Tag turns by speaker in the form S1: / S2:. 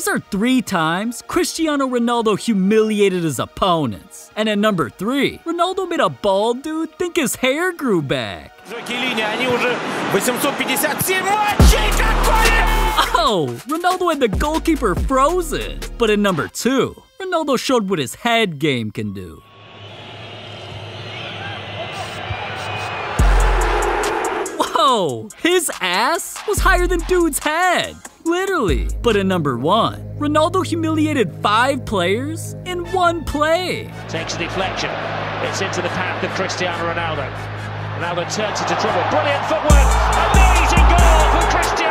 S1: These are 3 times Cristiano Ronaldo humiliated his opponents. And at number 3, Ronaldo made a bald dude think his hair grew back. Oh, Ronaldo had the goalkeeper frozen. But at number 2, Ronaldo showed what his head game can do. Whoa, his ass was higher than dude's head. Literally. But at number 1, Ronaldo humiliated 5 players in 1 play.
S2: Takes a deflection. It's into the path of Cristiano Ronaldo. Ronaldo turns into trouble. Brilliant footwork. Amazing goal for Cristiano.